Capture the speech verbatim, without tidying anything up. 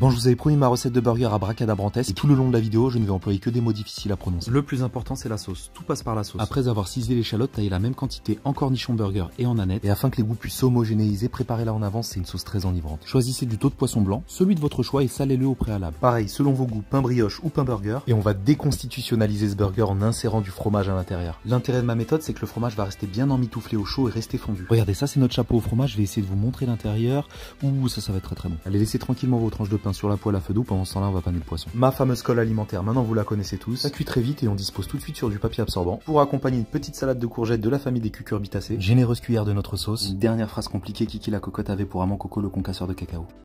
Bon, je vous avais promis ma recette de burger à bracadabrantes et tout le long de la vidéo, je ne vais employer que des mots difficiles à prononcer. Le plus important, c'est la sauce. Tout passe par la sauce. Après avoir ciselé l'échalote, taillez la même quantité en cornichon burger et en aneth. Et afin que les goûts puissent s'homogénéiser, préparez-la en avance, c'est une sauce très enivrante. Choisissez du taux de poisson blanc, celui de votre choix et salez-le au préalable. Pareil, selon vos goûts, pain brioche ou pain burger. Et on va déconstitutionnaliser ce burger en insérant du fromage à l'intérieur. L'intérêt de ma méthode, c'est que le fromage va rester bien emmitouflé au chaud et rester fondu. Regardez, ça c'est notre chapeau au fromage, je vais essayer de vous montrer l'intérieur. Ouh, ça, ça va être très très bon. Allez, laissez tranquillement vos tranches de pain sur la poêle à feu doux, pendant ce temps-là, on va paner le poisson. Ma fameuse colle alimentaire, maintenant vous la connaissez tous. Ça cuit très vite et on dispose tout de suite sur du papier absorbant. Pour accompagner une petite salade de courgettes de la famille des cucurbitacées, généreuse cuillère de notre sauce. Une dernière phrase compliquée, Kiki la cocotte avait pour amant Coco le concasseur de cacao.